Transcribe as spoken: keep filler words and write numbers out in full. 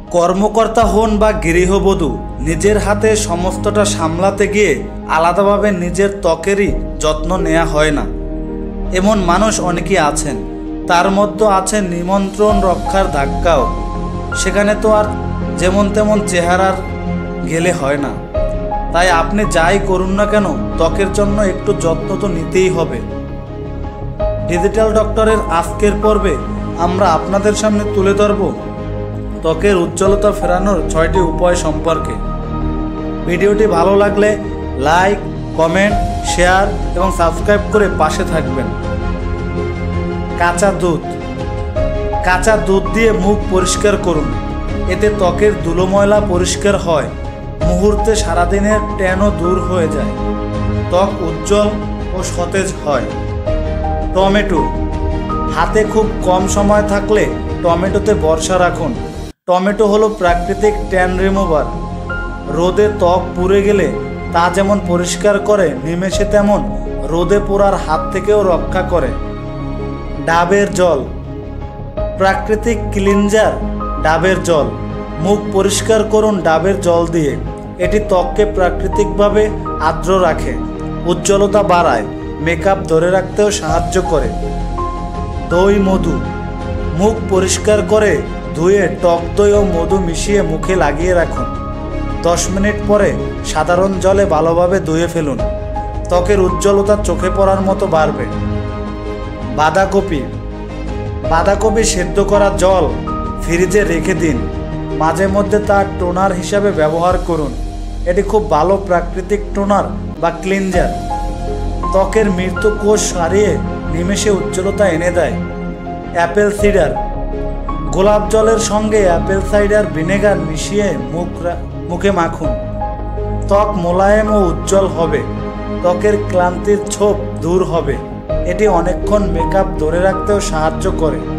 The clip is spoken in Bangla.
কর্মকর্তা হন বা গৃহবধূ, নিজের হাতে সমস্তটা সামলাতে গিয়ে আলাদাভাবে নিজের ত্বকেরই যত্ন নেওয়া হয় না, এমন মানুষ অনেকেই আছেন। তার মধ্যে আছে নিমন্ত্রণ রক্ষার ধাক্কাও। সেখানে তো আর যেমন তেমন চেহারার গেলে হয় না। তাই আপনি যাই করুন না কেন, ত্বকের জন্য একটু যত্ন তো নিতেই হবে। ডিজিটাল ডক্টরের আজকের পর্বে আমরা আপনাদের সামনে তুলে ধরব ত্বকের উজ্জ্বলতা ফেরানোর ছয়টি উপায় সম্পর্কে। ভিডিওটি ভালো লাগলে লাইক, কমেন্ট, শেয়ার এবং সাবস্ক্রাইব করে পাশে থাকবেন। কাঁচা দুধ। কাঁচা দুধ দিয়ে মুখ পরিষ্কার করুন। এতে ত্বকের ধুলো ময়লা পরিষ্কার হয়, মুহূর্তে সারাদিনের ট্যানও দূর হয়ে যায়, ত্বক উজ্জ্বল ও সতেজ হয়। টমেটো। হাতে খুব কম সময় থাকলে টমেটোতে বর্ষা রাখুন। টমেটো হলো প্রাকৃতিক ট্যান রিমুভার। রোদে ত্বক পুড়ে গেলে তা যেমন পরিষ্কার করে, নিমেষে তেমন রোদে পোড়ার হাত থেকেও রক্ষা করে। ডাবের জল। প্রাকৃতিক ক্লিনজার ডাবের জল। মুখ পরিষ্কার করুন ডাবের জল দিয়ে। এটি ত্বককে প্রাকৃতিকভাবে আর্দ্র রাখে, উজ্জ্বলতা বাড়ায়, মেকআপ ধরে রাখতেও সাহায্য করে। দই মধু। মুখ পরিষ্কার করে ধুয়ে টক দই ও মধু মিশিয়ে মুখে লাগিয়ে রাখুন। দশ মিনিট পরে সাধারণ জলে ভালোভাবে ধুয়ে ফেলুন। ত্বকের উজ্জ্বলতা চোখে পড়ার মতো বাড়বে। বাঁধাকপি। বাঁধাকপি সেদ্ধ করা জল ফ্রিজে রেখে দিন। মাঝে মধ্যে তা টোনার হিসাবে ব্যবহার করুন। এটি খুব ভালো প্রাকৃতিক টোনার বা ক্লিনজার। ত্বকের মৃত্যু কোষ সারিয়ে নিমেষে উজ্জ্বলতা এনে দেয়। Apple cider. গোলাপ জলের সঙ্গে অ্যাপেল সাইডার ভিনেগার মিশিয়ে মুখ মুখে মাখুন। ত্বক মোলায়েম ও উজ্জ্বল হবে, ত্বকের ক্লান্তির ছোপ দূর হবে। এটি অনেকক্ষণ মেকআপ ধরে রাখতেও সাহায্য করে।